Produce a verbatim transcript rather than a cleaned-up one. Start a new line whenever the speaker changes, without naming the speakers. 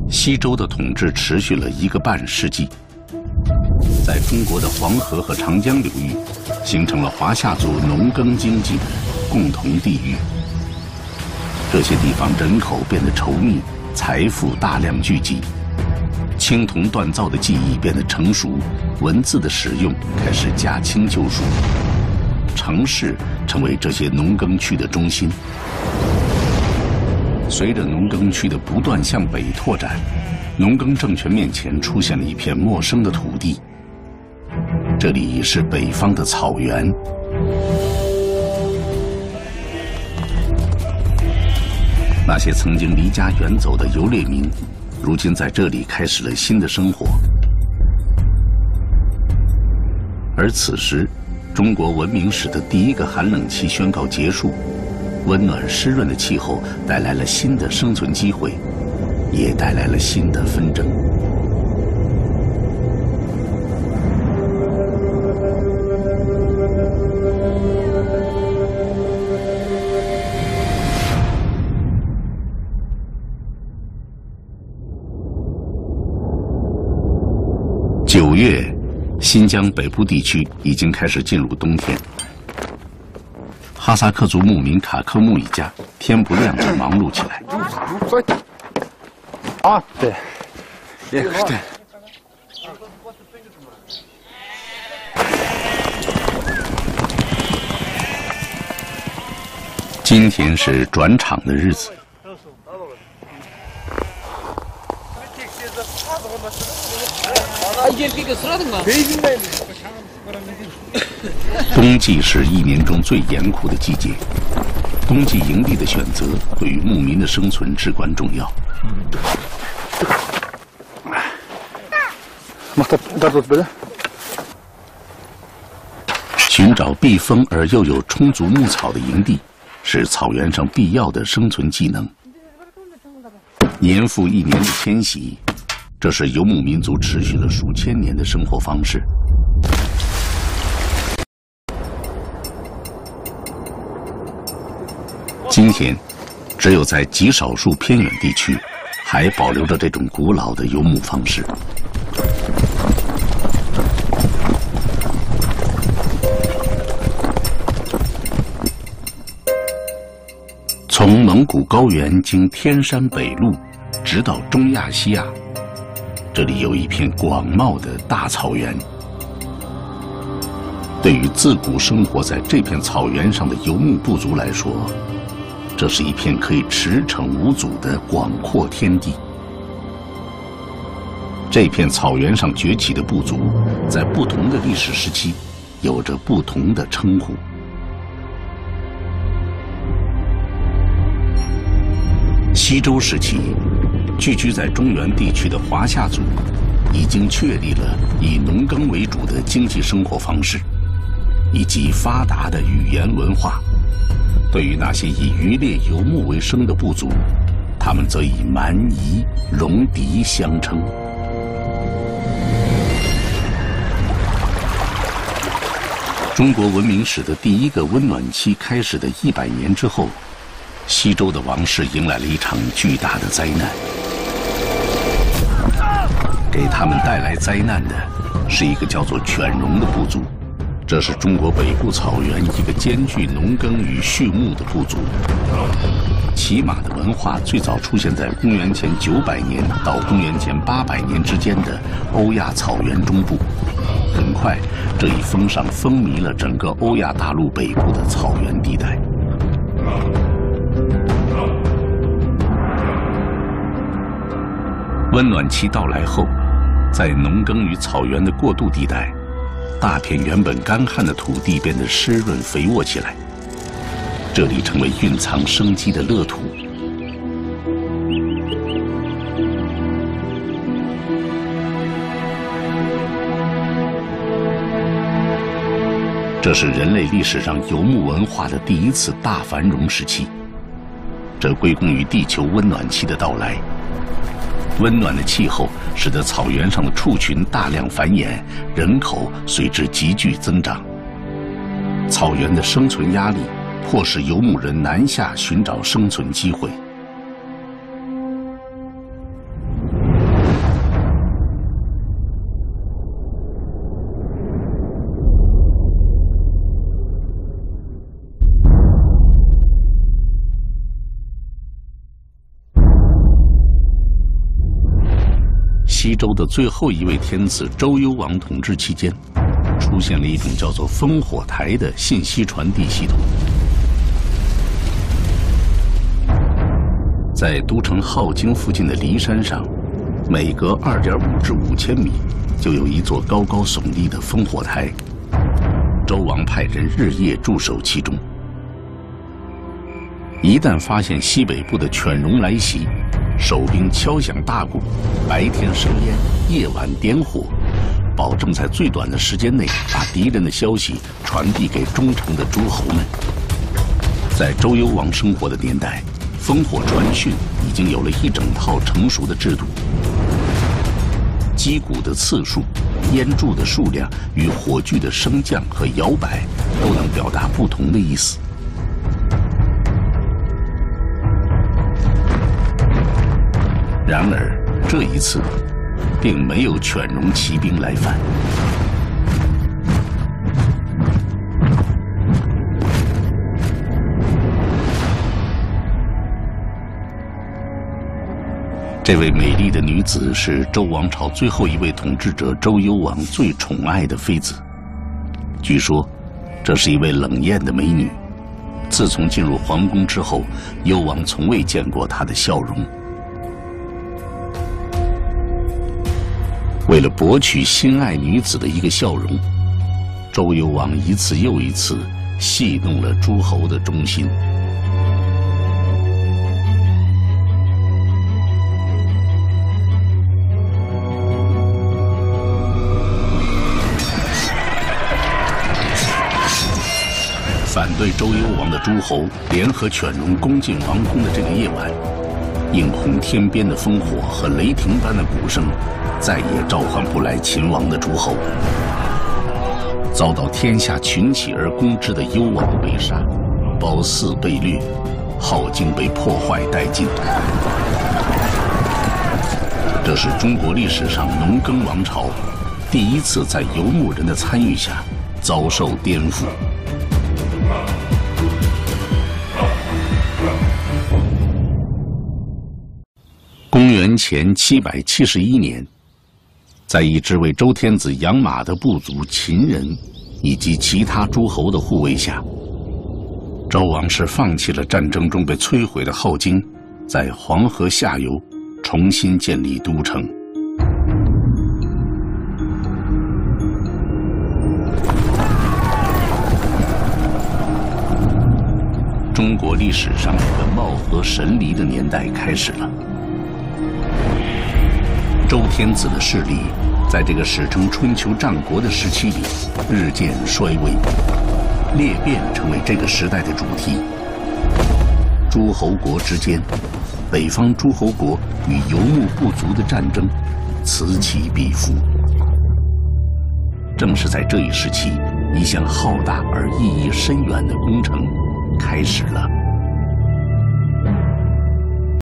西周的统治持续了一个半世纪，在中国的黄河和长江流域，形成了华夏族农耕经济的共同地域。这些地方人口变得稠密，财富大量聚集，青铜锻造的技艺变得成熟，文字的使用开始驾轻就熟，城市成为这些农耕区的中心。随着农耕区的不断向北拓展，农耕政权面前出现了一片陌生的土地。这里是北方的草原。那些曾经离家远走的游猎民，如今在这里开始了新的生活。而此时，中国文明史的第一个寒冷期宣告结束。温暖湿润的气候带来了新的生存机会，也带来了新的纷争。九月，新疆北部地区已经开始进入冬天。哈萨克族牧民卡克木一家天不亮就忙碌起来。
啊，对，对对。
今天是转场的日子。冬季是一年中最严酷的季节，冬季营地的选择对于牧民的生存至关重要。寻找避风而又有充足牧草的营地，是草原上必要的生存技能。年复一年的迁徙，这是游牧民族持续了数千年的生活方式。今天，只有在极少数偏远地区，还保留着这种古老的游牧方式。从蒙古高原经天山北路，直到中亚西亚，这里有一片广袤的大草原。对于自古生活在这片草原上的游牧部族来说，这是一片可以驰骋无阻的广阔天地。这片草原上崛起的部族，在不同的历史时期，有着不同的称呼。西周时期，聚居在中原地区的华夏族，已经确立了以农耕为主的经济生活方式，以及发达的语言文化。对于那些以渔猎游牧为生的部族，他们则以蛮夷、戎狄相称。中国文明史的第一个温暖期开始的一百年之后，西周的王室迎来了一场巨大的灾难。给他们带来灾难的是一个叫做犬戎的部族。这是中国北部草原一个兼具农耕与畜牧的部族。骑马的文化最早出现在公元前九百年到公元前八百年之间的欧亚草原中部。很快，这一风尚风靡了整个欧亚大陆北部的草原地带。温暖期到来后，在农耕与草原的过渡地带，大片原本干旱的土地变得湿润肥沃起来，这里成为蕴藏生机的乐土。这是人类历史上游牧文化的第一次大繁荣时期，这归功于地球温暖期的到来。温暖的气候使得草原上的畜群大量繁衍，人口随之急剧增长。草原的生存压力迫使游牧人南下寻找生存机会。 西周的最后一位天子周幽王统治期间，出现了一种叫做烽火台的信息传递系统。在都城镐京附近的骊山上，每隔二点五至五千米就有一座高高耸立的烽火台。周王派人日夜驻守其中。一旦发现西北部的犬戎来袭，守兵敲响大鼓，白天生烟，夜晚点火，保证在最短的时间内把敌人的消息传递给忠诚的诸侯们。在周幽王生活的年代，烽火传讯已经有了一整套成熟的制度，击鼓的次数、烟柱的数量与火炬的升降和摇摆都能表达不同的意思。然而这一次，并没有犬戎骑兵来犯。这位美丽的女子是周王朝最后一位统治者周幽王最宠爱的妃子。据说，这是一位冷艳的美女。自从进入皇宫之后，幽王从未见过她的笑容。为了博取心爱女子的一个笑容，周幽王一次又一次戏弄了诸侯的忠心。反对周幽王的诸侯联合犬戎攻进王宫的这个夜晚，映红天边的烽火和雷霆般的鼓声，再也召唤不来秦王的诸侯。遭到天下群起而攻之的幽王被杀，褒姒被掠，镐京被破坏殆尽。这是中国历史上农耕王朝第一次在游牧人的参与下遭受颠覆。公元前七百七十一年，在一支为周天子养马的部族秦人以及其他诸侯的护卫下，周王室放弃了战争中被摧毁的镐京，在黄河下游重新建立都城。中国历史上一个貌合神离的年代开始了。周天子的势力在这个史称春秋战国的时期里日渐衰微，裂变成为这个时代的主题。诸侯国之间，北方诸侯国与游牧部族的战争此起彼伏。正是在这一时期，一项浩大而意义深远的工程开始了。